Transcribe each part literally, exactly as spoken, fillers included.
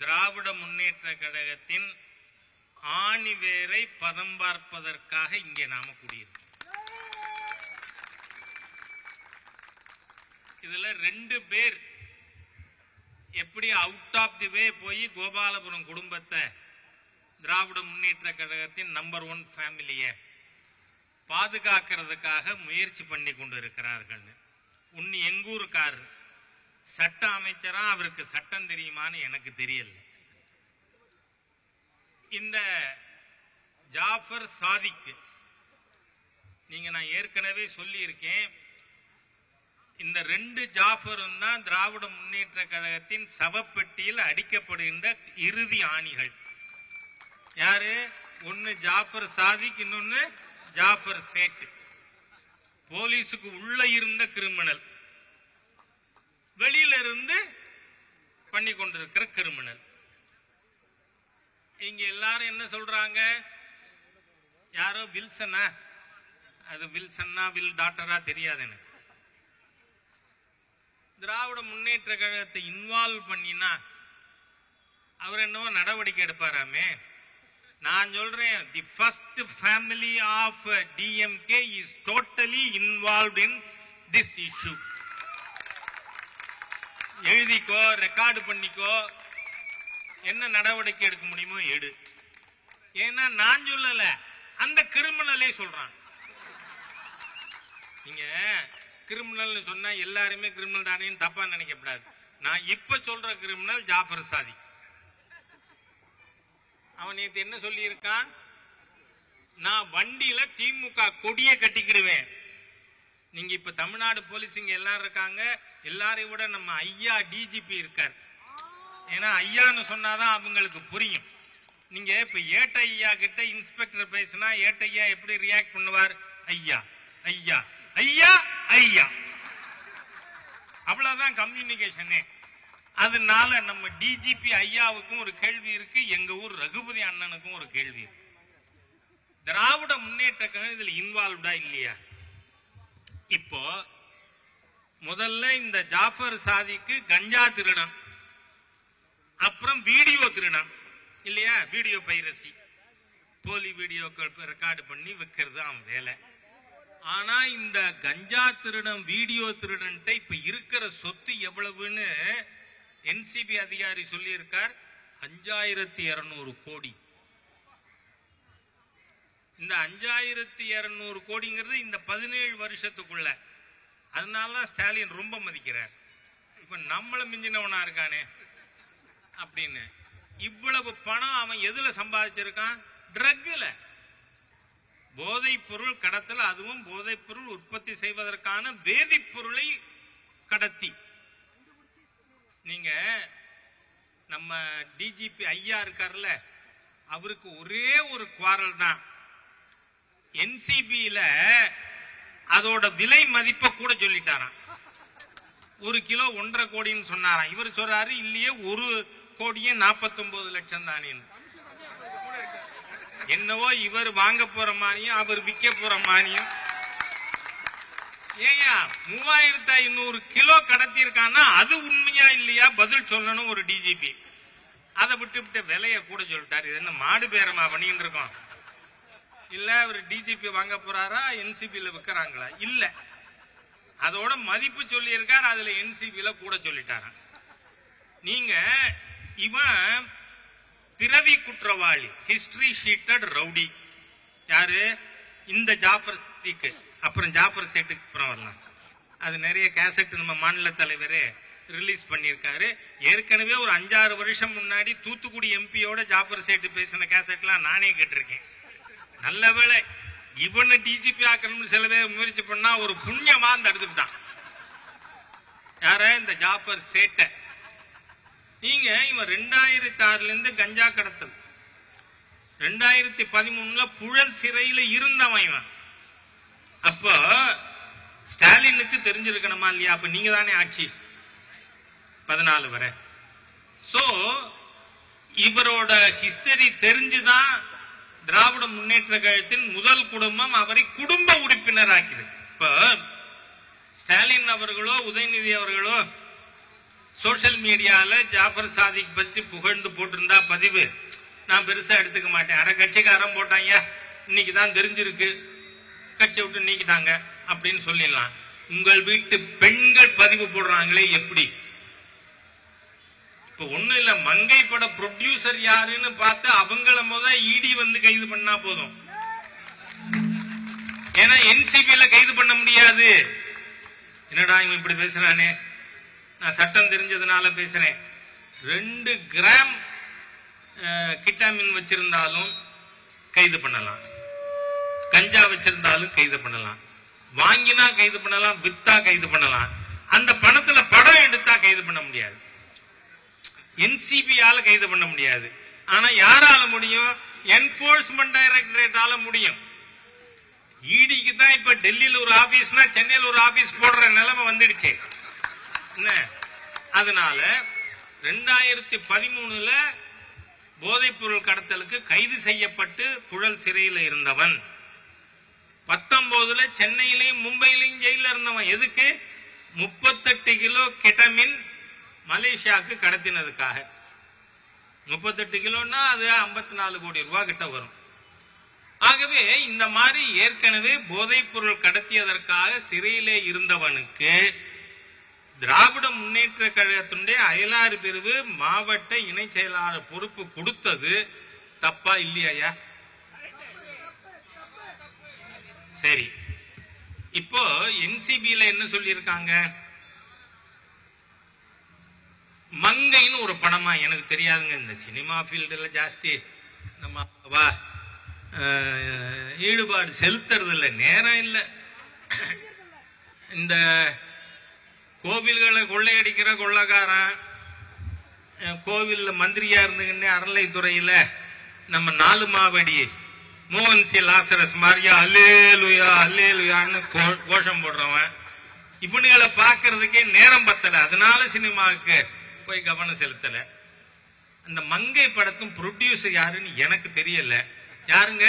திராவிட முன்னேற்ற கழகத்தின் ஆணிவேரை பதம் பார்ப்பதற்காக இங்கே நாம கூடியிருக்கோம். இதுல ரெண்டு பேர் எப்படி அவுட் ஆஃப் தி வே போய் கோபாலபுரம் குடும்பத்தை திராவிட முன்னேற்ற கழகத்தின் நம்பர் ஒன் ஃபேமிலியை பாதுகாக்கிறதுக்காக முயற்சி பண்ணி கொண்டு இருக்கிறார்கள். உன்னு எங்கூருக்காரர் சட்ட அமைச்சரா, அவருக்கு சட்டம் தெரியுமான்னு எனக்கு தெரியல. இந்த ஜாஃபர் சாதிக், நீங்க நான் ஏற்கனவே சொல்லி இருக்கேன், இந்த ரெண்டு ஜாஃபரும் தான் திராவிட முன்னேற்ற கழகத்தின் சவப்பெட்டியில் அடிக்கப்படுகின்ற இறுதி ஆணிகள். யாரு? ஒன்னு ஜாஃபர் சாதிக், இன்னொன்னு ஜாஃபர் சேட். போலீஸுக்கு உள்ள இருந்த கிரிமினல், வெளியில இருந்து பண்ணி கொண்டிருக்கிற கிரிமினல். இங்க எல்லாரும் என்ன சொல்றாங்க? யாரோ வில்சனா, அது வில்சன்னா வில் டாக்டரா தெரியாது எனக்கு. திராவிட முன்னேற்ற கழகத்தை இன்வால்வ் பண்ணினா அவர் என்னவோ நடவடிக்கை எடுப்பாராமே. நான் சொல்றேன், the first family of DMK is totally involved in this issue. எழுதிக்கோ, ரெக்கார்டு பண்ணிக்கோ, என்ன நடவடிக்கை எடுக்க முடியுமோ எடு. ஏன்னா நான் சொல்லல, அந்த கிரிமினலே சொல்றான். நீங்க கிரிமினல் சொன்னா எல்லாருமே கிரிமினல் தானே தப்பா நினைக்கப்படாது. நான் இப்ப சொல்ற கிரிமினல் ஜாஃபர் சாதிக். அவன் நேத்து என்ன சொல்லி இருக்கான்? நான் வண்டியில திமுக கொடியை கட்டிக்கிடுவேன். நீங்க இப்ப தமிழ்நாடு போலீஸ் இங்க எல்லாரும் இருக்காங்க, எல்லாரையும் விட நம்ம ஐயா டிஜிபி இருக்கார். ஏன்னா ஐயான்னு சொன்னாதான் அவங்களுக்கு புரியும். நீங்க இப்ப ஏட்ட ஐயா கிட்ட இன்ஸ்பெக்டர் பேசினா ஏட்ட ஐயா எப்படி ரியாக்ட் பண்ணுவார்? ஐயா ஐயா ஐயா ஐயா, அவ்வளவுதான் கம்யூனிகேஷனே. அதனால நம்ம டிஜிபி ஐயாவுக்கும் ஒரு கேள்வி இருக்கு, எங்க ஊர் ரகுபதி அண்ணனுக்கும் ஒரு கேள்வி இருக்கு. திராவிட முன்னேற்ற கழகம் இதுல இன்வால்வ்டா இல்லையா? இப்போ முதல்ல இந்த ஜாஃபர் சாதிக்கு கஞ்சா திருடம், அப்புறம் வீடியோ திருடம் இல்லையா? வீடியோ பைரசி, போலி வீடியோக்கள் ரெக்கார்டு பண்ணி வைக்கிறது அவன் வேலை. ஆனா இந்த கஞ்சா திருடன், வீடியோ திருடன் இப்ப இருக்கிற சொத்து எவ்வளவுன்னு என்சிபி அதிகாரி சொல்லி இருக்கார். அஞ்சாயிரத்தி இருநூறு கோடி. இந்த அஞ்சாயிரத்தி இருநூறு கோடிங்கிறது இந்த பதினேழு வருஷத்துக்குள்ள. அதனாலதான் ஸ்டாலின் ரொம்ப மதிக்கிறார். இப்ப நம்மள மிஞ்சினவனா இருக்கானே அப்படின்னு. இவ்வளவு பணம் அவன் எதுல சம்பாதிச்சிருக்கான்? ட்ரக்ல. போதைப் பொருள் கடத்தல், அதுவும் போதைப் பொருள் உற்பத்தி செய்வதற்கான வேதிப்பொருளை கடத்தி. நீங்க நம்ம டிஜிபி ஐயா இருக்கார்ல, அவருக்கு ஒரே ஒரு குவாரல் தான். என்சிபியில அதோட விலை மதிப்பை கூட சொல்லிட்டாராம். ஒரு கிலோ ஒன்றரை கோடின்னு சொன்னாராம். இவர் சொல்றாரு இல்லையே ஒரு கோடியே நாற்பத்தி ஒன்பது லட்சம் தானே. என்னவோ இவர் வாங்க போற மாதிரியும் அவர் விற்க போற மாதிரியும். ஏயா மூவாயிரத்தி ஐநூறு கிலோ கடத்தி இருக்கான்னா அது உண்மையா இல்லையா பதில் சொல்லணும் ஒரு டிஜிபி. அதை விட்டு விட்டு விலைய கூட சொல்லிட்டாரு. இது என்ன மாடு பேரமா பண்ணிட்டு இருக்கோம்? இல்ல அவர் டிஜிபி வாங்க போறாரா, என்சிபில விற்கிறாங்களா? இல்ல, அதோட மதிப்பு சொல்லி இருக்கார், அதுல என்சிபில கூட சொல்லிட்டாராம். நீங்க இவன் பிறவி குற்றவாளி, ஹிஸ்டரி ஷீட்டட் ரவுடி. யாரு? இந்த ஜாஃபர் சாதிக். அப்புறம் ஜாஃபர் சேட்டுக்கு அப்புறம் வரலாம். அது நிறைய கேசட் நம்ம மாநில தலைவரே ரிலீஸ் பண்ணியிருக்காரு. ஏற்கனவே ஒரு அஞ்சாறு வருஷம் முன்னாடி தூத்துக்குடி எம்பியோட ஜாஃபர் சேட்டு பேசின கேசட்லாம் நானே கேட்டிருக்கேன். நல்ல வேளை இவனை டிஜிபி ஆக்கணும்னு சில பேர் முயற்சி பண்ணா ஒரு புண்ணியமா தடுத்துட்டான். யார? இந்த ஜாஃபர் சேட்டை. நீங்க இவன் ரெண்டாயிரத்தி ஆறுல இருந்து கஞ்சா கடத்தல், ரெண்டாயிரத்தி பதிமூணுல புழல் சிறையில இருந்தவன் இவன். அப்ப ஸ்டாலினுக்கு தெரிஞ்சிருக்கணுமா இல்லையா? அப்ப நீங்க தானே ஆட்சி பதினாலு வரை. சோ இவரோட ஹிஸ்டரி தெரிஞ்சுதான் திராவிட முன்னேற்ற கழகத்தின் முதல் குடும்பம் அவரை குடும்ப உறுப்பினர் ஆக்கிது. இப்ப ஸ்டாலின் அவர்களோ உதயநிதி அவர்களோ சோசியல் மீடியால ஜாஃபர் சாதிக் பற்றி புகழ்ந்து போட்டிருந்தா பதிவு நான் பெருசா எடுத்துக்க மாட்டேன். அரை கட்சிக்காரன் போட்டாங்க, இன்னைக்கு தான் தெரிஞ்சிருக்கு, கட்சி விட்டு நீக்கிட்டாங்க அப்படின்னு சொல்லிடலாம். உங்கள் வீட்டு பெண்கள் பதிவு போடுறாங்களே எப்படி? இப்ப ஒண்ணு இல்ல, மங்கை பட ப்ரொடியூசர் யாருன்னு பார்த்து அவங்கள முதல் இடி வந்து கைது பண்ணா போதும். ஏன்னா என்சிபில கைது பண்ண முடியாது. என்னடா இவன் இப்படி பேசுறானே, நான் சட்டம் தெரிஞ்சதுனால பேசுறேன். ரெண்டு கிராம் கிட்டாமின் வச்சிருந்தாலும் கைது பண்ணலாம், கஞ்சா வச்சிருந்தாலும் கைது பண்ணலாம், வாங்கினா கைது பண்ணலாம், வித்தா கைது பண்ணலாம். அந்த பணத்துல படம் எடுத்தா கைது பண்ண முடியாது, என்சிபியால கைது பண்ண முடியாது. ஆனா யாரால முடியும்? என்போர்ஸ்மெண்ட் டைரக்டரேட்டால முடியும். இடிக்கு தான் இப்ப டெல்லியில ஒரு ஆபீஸ்னா சென்னையில் ஒரு ஆபீஸ் போடுற நிலைமை வந்துடுச்சு. என்ன அதனால ரெண்டாயிரத்தி பதிமூணுல போதைப் பொருள் கடத்தலுக்கு கைது செய்யப்பட்டு புழல் சிறையில் இருந்தவன், பத்தொன்பதுல சென்னையிலையும் மும்பையிலையும் ஜெயில இருந்தவன். எதுக்கு? முப்பத்தெட்டு கிலோ கெட்டமின் மலேசியாவுக்கு கடத்தினதுக்காக. முப்பத்தெட்டு கிலோன்னா அது ஐம்பத்தி நாலு கோடி ரூபாய் கிட்ட வரும். ஆகவே இந்த மாதிரி ஏற்கனவே போதைப் பொருள் கடத்தியதற்காக சிறையிலே இருந்தவனுக்கு திராவிட முன்னேற்ற கழகத்தினுடைய அயலாறு பிரிவு மாவட்ட இணை செயலாளர் பொறுப்பு கொடுத்தது தப்பா இல்லையா? சரி, இப்போ என்சிபில என்ன சொல்லியிருக்காங்க? மங்கைன்னு ஒரு படமா, எனக்கு தெரியாதுங்க, இந்த சினிமா ஃபீல்டுல ஜாஸ்தி நம்ம வா ஈடுபாடு செலுத்துறது இல்லை, நேரம் இல்லை. இந்த கோவில்களை கொள்ளையடிக்கிற கொள்ளக்காரன், கோவில்ல மந்திரியா இருந்துகின்னே அறநிலைத்துறையில நம்ம நாலு மாவடி மோகன் சி லாசரஸ் மாதிரியா அல்லேலுயா அல்லேலுயான்னு கோஷம் போடுறவன், இவனுகளை பாக்குறதுக்கே நேரம் பத்தல, அதனால சினிமாவுக்கு போய் கவனம் செலுத்தல. அந்த மங்கை படத்தும் ப்ரொடியூசர் யாருன்னு எனக்கு தெரியல. யாருங்க?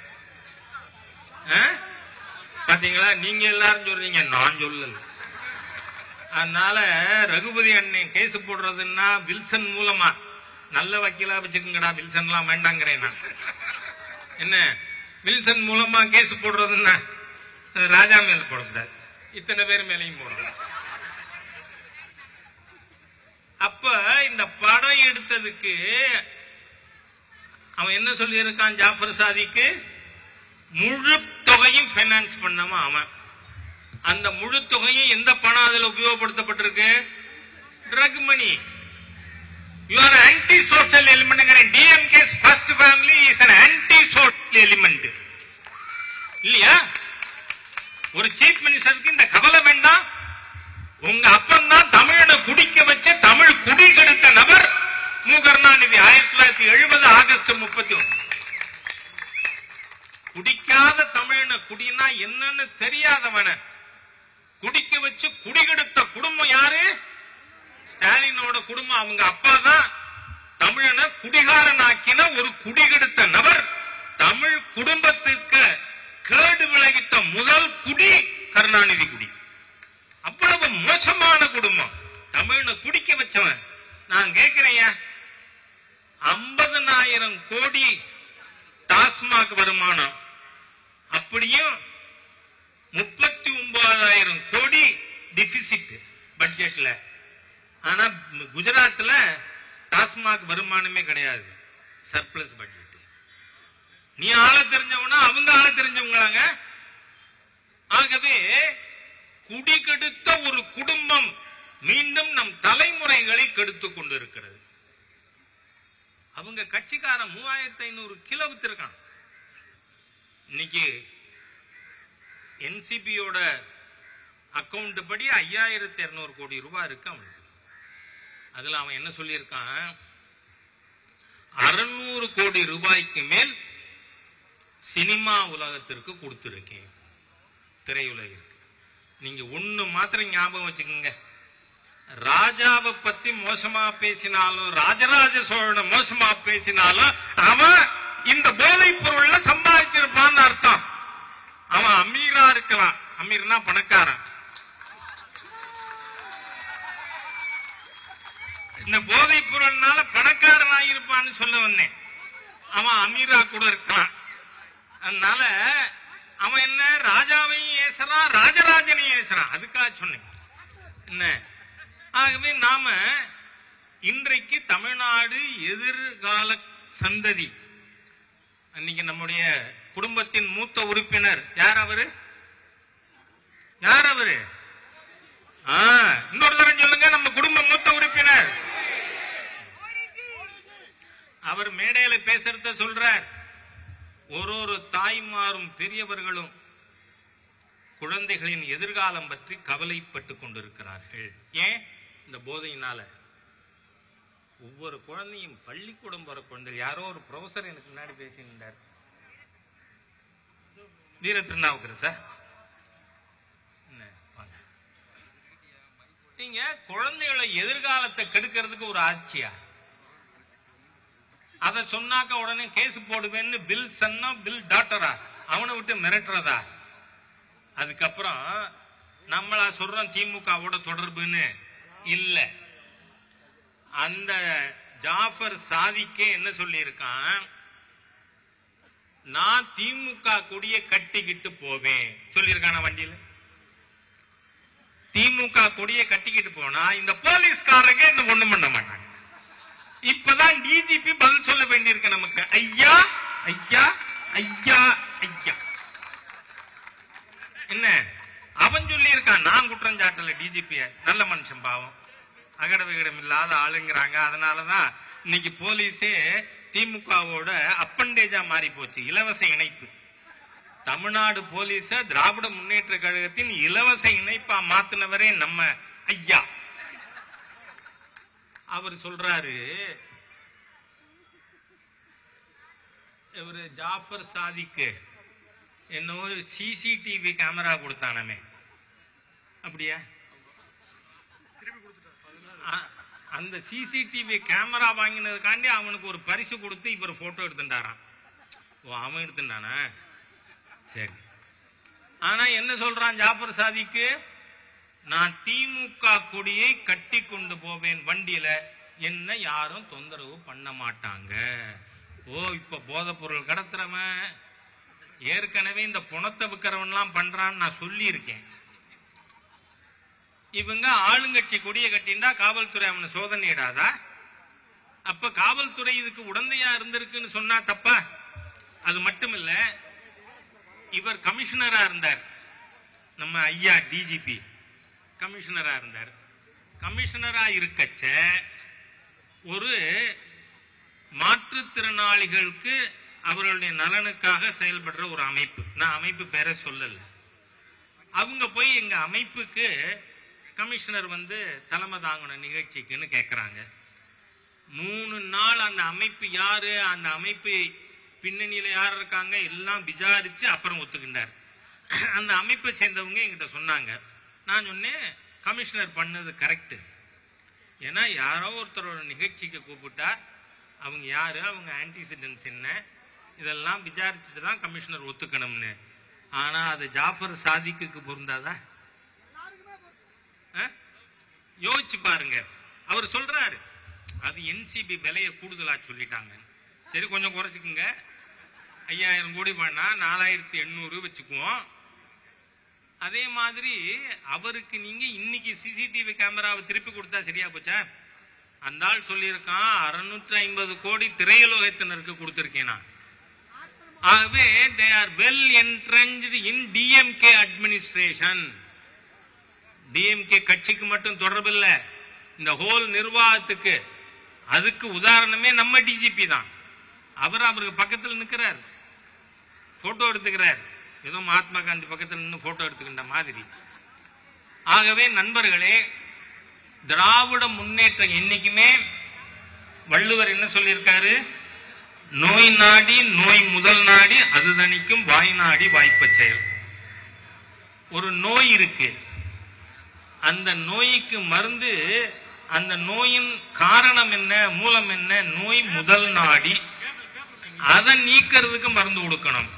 பாத்தீங்களா, நீங்க எல்லாரும் சொல்றீங்க, நான் சொல்லல. அதனால ரகுபதி அண்ணன் கேஸ் போடுறதுன்னா வில்சன் மூலமா, நல்ல வக்கீலா வச்சுக்கோங்கடா, வில்சன் எல்லாம் வேண்டாங்கிறேன் நான். என்ன வில்சன் மூலமா கேஸ் போடுறதுன்னா ராஜா மேல போடக்கூடாது, இத்தனை பேர் மேலையும் போடணும். அப்ப இந்த படம் எடுத்ததுக்கு அவன் என்ன சொல்லி இருக்கான்? ஜாஃபர் சாதிக்கு முழு தொகையும் பைனான்ஸ் பண்ணவன் அவன். அந்த முழு தொகையும் எந்த பணம் அதுல உபயோகப்படுத்தப்பட்டிருக்கு? Drug money. You are anti social element. DMK first family is an anti social element இல்லையா? ஒரு சீஃப் மினிஸ்டருக்கு இந்த கவலை வேண்டாம். உங்க அப்பன் தான் தமிழனை குடிக்க வச்சு தமிழ் குடி கெடுத்த நபர் மு கருணாநிதி. ஆயிரத்தி தொள்ளாயிரத்தி எழுபது ஆகஸ்ட் முப்பத்தி ஒன்று. குடிக்காத தமிழனை, குடினா என்னன்னு தெரியாதவன குடிக்க வச்சு குடிகெடுத்த குடும்பம் யாரு? ஸ்டாலினோட குடும்பம். அவங்க அப்பா தான் தமிழனை குடிகாரன் ஆக்கின ஒரு குடிகெடுத்த நபர். தமிழ் குடும்பத்திற்கு கேடு விளைவித்த முதல் குடி கருணாநிதி குடி. அவ்வளவு மோசமான குடும்பம். தமிழனை குடிக்க வச்சவன். நான் கேட்கிறேன், ஐம்பதனாயிரம் கோடி டாஸ்மாக் வருமானம், அப்படியும் முப்பத்தி ஒன்பதாயிரம் கோடி டிபிசிட் பட்ஜெட்ல. ஆனா குஜராத்ல டாஸ்மாக் வருமானமே கிடையாது, சர்ப்ளஸ் பட்ஜெட். நீ ஆள தெரிஞ்சவனா, அவங்க ஆள தெரிஞ்சவங்களாங்க. ஆகவே குடி கெடுத்த ஒரு குடும்பம் மீண்டும் நம் தலைமுறைகளை கெடுத்துக் கொண்டிருக்கிறது. அவங்க கட்சிக்காரன் மூவாயிரத்தி ஐநூறு கிலோ வித்திருக்கான். இன்னைக்கு என்சிபியோட அக்கவுண்ட் படி ஐயாயிரத்தி இருநூறு கோடி ரூபாய் இருக்கு அவனுக்கு. அதுல அவன் என்ன சொல்லியிருக்கான்? அறுநூறு கோடி ரூபாய்க்கு மேல் சினிமா உலகத்திற்கு கொடுத்திருக்கேன், திரையுலகிற்கு. நீங்க ஒண்ணு மாத்திரம் ஞாபகம் வச்சுக்கோங்க, ராஜாவை பத்தி மோசமா பேசினாலும், ராஜராஜ சோழனை மோசமா பேசினாலும் அவன் இந்த போதைப் பொருள்ல சம்பாதிச்சிருப்பான்னு அர்த்தம். அவன் அமீரா இருக்கலாம், அமீர்னா பணக்காரன். இந்த போதைப் பொருள்னால பணக்காரனாக இருப்பான்னு சொல்ல வந்தேன். அவன் அமீரா கூட இருக்கான். அதனால அவன் என்ன ராஜாவையும் ஏசுறான், ராஜராஜனையும் ஏசுறான். அதுக்காக சொன்னேன் என்ன. ஆகவே நாம இன்றைக்கு தமிழ்நாடு எதிர்கால சந்ததி, அன்னைக்கு நம்முடைய குடும்பத்தின் மூத்த உறுப்பினர் யார் அவரு? யார் அவரு? இன்னொரு தரம் சொல்லுங்க. நம்ம குடும்ப மூத்த உறுப்பினர் அவர் மேடையில பேசுறத சொல்றார். ஒரு ஒரு தாய்மாரும் பெரியவர்களும் குழந்தைகளின் எதிர்காலம் பற்றி கவலைப்பட்டு கொண்டிருக்கிறார்கள். ஏன்? இந்த போதையினால. ஒவ்வொரு குழந்தையும் பள்ளிக்கூடம் போற குழந்தை. யாரோ ஒரு ப்ரொஃபசர் எனக்கு முன்னாடி பேசினார், வீர திருநாவுக்கரசு சார். நீங்க குழந்தைகளை எதிர்காலத்தை கெடுக்கிறதுக்கு ஒரு ஆட்சியா? அத சொன்னாக்க உடனே கேஸ் போடுவேன்னு பில் சன்னா பில் டாக்டரா அவனை விட்டு மிரட்டுறதா? அதுக்கப்புறம் நம்மளா சொல்றோம் திமுகவோட தொடர்புன்னு இல்ல. அந்த ஜாஃபர் சாதிக்கே என்ன சொல்லி இருக்கான், நான் திமுக கொடியை கட்டிக்கிட்டு போவேன் சொல்லியிருக்கான வண்டியில. திமுக கொடியை கட்டிக்கிட்டு போனா இந்த போலீஸ்காரங்க இந்த ஒண்ணும் பண்ண மாட்டாங்க. இப்பதான் டிஜிபி பதில் சொல்ல வேண்டியிருக்கு நமக்கு. ஐயா ஐயா ஐயா ஐயா என்ன அவன் சொல்லி இருக்கான். நான் குற்றம் சாட்டல டிஜிபிய, நல்ல மனுஷன், பாவம், அகட விகடம் இல்லாத ஆளுங்கிறாங்க. அதனாலதான் இன்னைக்கு போலீஸே திமுகவோட அப்பண்டேஜா மாறி போச்சு. இலவச இணைப்பு. தமிழ்நாடு போலீஸ திராவிட முன்னேற்ற கழகத்தின் இலவச இணைப்பா மாத்தினவரே நம்ம ஐயா. அவர் சொல்றாரு, இவரு ஜாஃபர் சாதிக்கு என்னவோ சிசிடிவி கேமரா கொடுத்தானமே, அப்படியா? அந்த சிசிடிவி கேமரா வாங்கினதுக்காண்டி அவனுக்கு ஒரு பரிசு கொடுத்து இவர் போட்டோ எடுத்துட்டாராம். ஓ, அவன் எடுத்துட்டானா? சரி. ஆனா என்ன சொல்றான் ஜாஃபர் சாதிக்கு, நான் திமுக கொடியை கட்டி கொண்டு போவேன் வண்டியில, என்ன யாரும் தொந்தரவு பண்ண மாட்டாங்க. ஓ, இப்ப போதைப் பொருள் கடத்துறவன் ஏற்கனவே இந்த புணத்தை விற்கிறவன் எல்லாம் பண்றான்னு நான் சொல்லி இருக்கேன். இவங்க ஆளுங்கட்சி கொடியை கட்டிண்டா காவல்துறை அவனை சோதனையிடாதா? அப்ப காவல்துறை இதுக்கு உடந்தையா இருந்திருக்குன்னு சொன்னா தப்பா? அது மட்டும் இல்ல, இவர் கமிஷனரா இருந்தார், நம்ம ஐயா டிஜிபி கமிஷனரா இருந்தார். கமிஷனரா இருக்கச்ச ஒரு மாற்றுத்திறனாளிகளுக்கு அவர்களுடைய நலனுக்காக செயல்படுற ஒரு அமைப்பு, நான் அமைப்பு பேரை சொல்லல, அவங்க போய் எங்க அமைப்புக்கு கமிஷனர் வந்து தலைமை தாங்கணும் நிகழ்ச்சிக்குன்னு கேட்கிறாங்க. மூணு நாள் அந்த அமைப்பு யாரு, அந்த அமைப்பு பின்னணியில யார் இருக்காங்க எல்லாம் விசாரிச்சு அப்புறம் ஒத்துக்கிட்டார். அந்த அமைப்பை சேர்ந்தவங்க என்கிட்ட சொன்னாங்க. நான் சொன்னேன், கமிஷனர் பண்ணது கரெக்ட். ஏன்னா யாரோ ஒருத்தரோட நிகழ்ச்சிக்கு கூப்பிட்டா அவங்க யாரு, அவங்க ஆன்டிசிடென்ட்ஸ் என்ன, இதெல்லாம் விசாரிச்சுட்டு தான் கமிஷனர் ஒத்துக்கணும்னு. ஆனா அது ஜாஃபர் சாதிக்கு பொருந்தாதா? யோசிச்சு பாருங்க. அவர் சொல்றாரு அது என்சிபி விலையை கூடுதலா சொல்லிட்டாங்க. சரி, கொஞ்சம் குறைச்சிக்குங்க, ஐயாயிரம் கோடி பண்ணா நாலாயிரத்தி எண்ணூறு வச்சுக்குவோம். அதே மாதிரி அவருக்கு நீங்க இன்னைக்கு சிசிடிவி கேமராவை திருப்பி கொடுத்தா சரியா போச்சா? அந்த ஆள் சொல்லியிருக்கான் அறுநூற்றி ஐம்பது கோடி திரையுலகத்தினருக்கு கொடுத்திருக்கேன். ஆகவே they are well entrenched in DMK administration. DMK கட்சிக்கு மட்டும் தொடர்பு இல்ல, இந்த ஹோல் நிர்வாகத்துக்கு. அதுக்கு உதாரணமே நம்ம டிஜிபி தான். அவர் அவருக்கு பக்கத்தில் நிற்கிறார், போட்டோ எடுத்துக்கிறார், ஏதோ மகாத்மா காந்தி பக்கத்தில் நின்று போட்டோ எடுத்துக்கின்ற மாதிரி. ஆகவே நண்பர்களே, திராவிட முன்னேற்றம் என்னைக்குமே, வள்ளுவர் என்ன சொல்லியிருக்காரு, நோய் நாடி நோய் முதல் நாடி அது தணிக்கும் வாய் நாடி வாய்ப்ப செயல். ஒரு நோய் இருக்கு, அந்த நோய்க்கு மருந்து, அந்த நோயின் காரணம் என்ன, மூலம் என்ன, நோய் முதல் நாடி, அதை நீக்கிறதுக்கு மருந்து கொடுக்கணும்.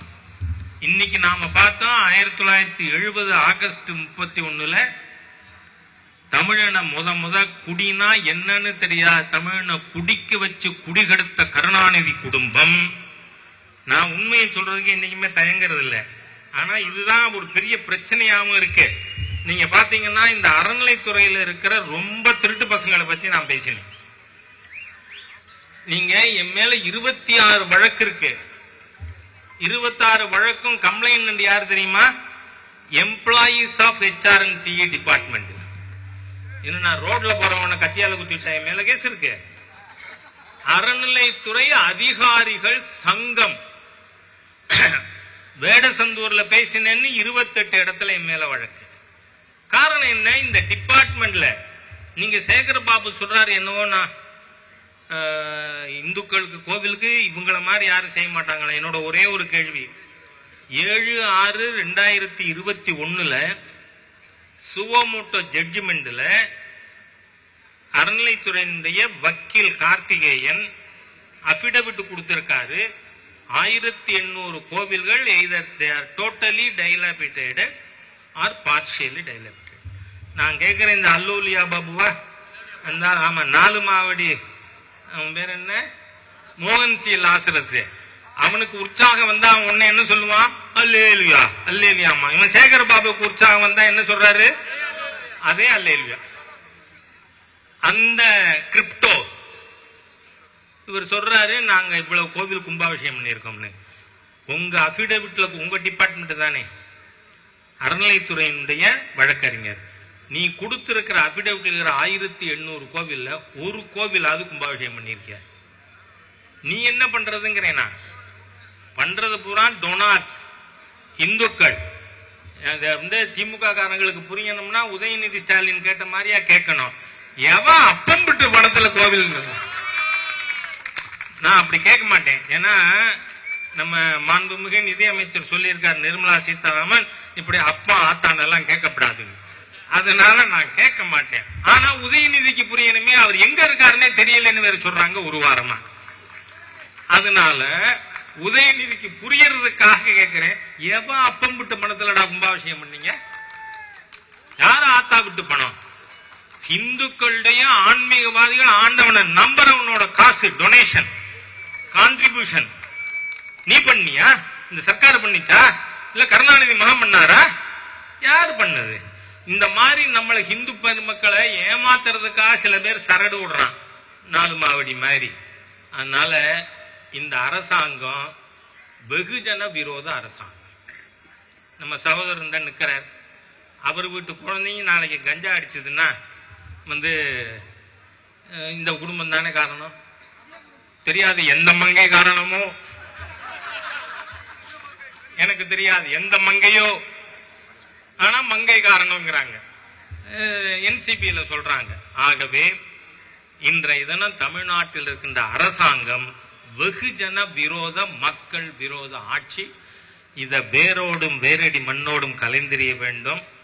இன்னைக்கு நாம பார்த்தோம், ஆயிரத்தி தொள்ளாயிரத்தி எழுபது ஆகஸ்ட் முப்பத்தி ஒண்ணுல தமிழனை முத முத குடினா என்னன்னு தெரியாது தமிழனை குடிக்க வச்சு குடிகெடுத்த கருணாநிதி குடும்பம். நான் உண்மையை சொல்றதுக்கு என்னைக்குமே தயங்குறது இல்லை. ஆனா இதுதான் ஒரு பெரிய பிரச்சனையாவும் இருக்கு. நீங்க பாத்தீங்கன்னா இந்த அறநிலைத்துறையில இருக்கிற ரொம்ப திருட்டு பசங்களை பத்தி நான் பேசினேன். நீங்க என் மேல இருபத்தி ஆறு வழக்கு இருக்கு. இருபத்தி ஆறு வழக்கும் கம்ப்ளைண்ட் யாரு தெரியுமா? Employees of HRNCE department. இன்னும் நான் ரோட்ல போறவன கத்தியால குத்திட்டேன் மேல கேஸ் இருக்கு. அறநிலைத்துறை அதிகாரிகள் சங்கம் வேடசந்தூர்ல பேசினேன்னு இருபத்தெட்டு இடத்துல என் மேல வழக்கு. காரணம் என்ன? இந்த டிபார்ட்மெண்ட்ல நீங்க சேகர் பாபு சொல்றாரு என்னவோ நான் இந்துக்களுக்கு கோவிலுக்கு இவங்களை மாதிரி யாரும் செய்ய மாட்டாங்களா? என்னோட ஒரே ஒரு கேள்வி, ஏழு ஆறு ரெண்டாயிரத்தி இருபத்தி ஒண்ணுல சுவோமோட்டோ ஜட்ஜ்மெண்ட்ல அறநிலைத்துறையினுடைய வக்கீல் கார்த்திகேயன் அபிடவிட் கொடுத்திருக்காரு. ஆயிரத்தி எண்ணூறு கோவில்கள் either they are totally dilapidated or partially dilapidate. நான் கேட்கிறேன், இந்த அல்லூலியா பாபுவா அந்த ஆமா நாலு மாவடி அவன் பேர் என்ன, மோகன் சி லாசரஸ், அவனுக்கு உற்சாகம் வந்தா அவன் உன்ன என்ன சொல்லுவான்? அல்லேலுயா அல்லேலியாமா. இவன் சேகர் பாபுக்கு உற்சாகம் வந்தா என்ன சொல்றாரு? அதே அல்லேலுயா. அந்த கிரிப்டோ இவர் சொல்றாரு நாங்க இவ்வளவு கோவில் கும்பாபிஷேகம் பண்ணியிருக்கோம்னு. உங்க அபிடவிட்ல உங்க டிபார்ட்மெண்ட் தானே அறநிலைத்துறையினுடைய வழக்கறிஞர். நீ கொடுத்திருக்கிற அபிடவிட் இருக்கிற ஆயிரத்தி எண்ணூறு கோவில்ல ஒரு கோவிலாவது கும்பாபிஷேகம் பண்ணிருக்க. நீ என்ன பண்றதுங்கிறேனா? பண்றது பூரா டொனார்ஸ் இந்துக்கள். வந்து திமுக காரங்களுக்கு புரியணும்னா உதயநிதி ஸ்டாலின் கேட்ட மாதிரியா கேட்கணும். எவன் அப்பம் விட்டு பணத்துல கோவில்? நான் அப்படி கேட்க மாட்டேன். ஏன்னா நம்ம மாண்புமிகு நிதி அமைச்சர் சொல்லியிருக்கார் நிர்மலா சீதாராமன், இப்படி அப்பா ஆத்தான் எல்லாம் கேட்கப்படாது. அதனால நான் கேட்க மாட்டேன். ஆனா உதயநிதிக்கு புரியணுமே, அவர் எங்க இருக்காருன்னே தெரியலன்னு வேற சொல்றாங்க ஒரு வாரமா. அதனால உதயநிதிக்கு புரியறதுக்காக கேட்கிறேன், எவன் அப்பம் விட்டு பணத்துலடா கும்பாபிஷேகம் பண்ணீங்க? யார ஆத்தா விட்டு பணம்? இந்துக்களுடைய ஆன்மீகவாதிகள் ஆண்டவனை நம்புறவனோட காசு, டொனேஷன், கான்ட்ரிபியூஷன். நீ பண்ணியா? இந்த சர்க்கார் பண்ணிச்சா? இல்ல கருணாநிதி மகன் பண்ணாரா? யாரு பண்ணது? இந்த மாதிரி நம்மளை ஹிந்து பெருமக்களை ஏமாத்துறதுக்காக சில பேர் சரடு விடுறான், நாலு மாவடி மாதிரி. அதனால இந்த அரசாங்கம் வெகுஜன விரோத அரசாங்கம். நம்ம சகோதரன் தான் நிக்கிறார், அவர் வீட்டு குழந்தைங்க நாளைக்கு கஞ்சா அடிச்சதுன்னா வந்து இந்த குடும்பம் தானே காரணம். தெரியாது எந்த மங்கை காரணமோ, எனக்கு தெரியாது எந்த மங்கையோ, ஆனா மங்கை காரணம்ங்கிறாங்க, என்சிபியில சொல்றாங்க. ஆகவே இன்றைய தினம் தமிழ்நாட்டில் இருக்கின்ற அரசாங்கம் வெகுஜன விரோத மக்கள் விரோத ஆட்சி. இதை வேரோடும் வேரடி மண்ணோடும் கலைந்தெறிய வேண்டும்.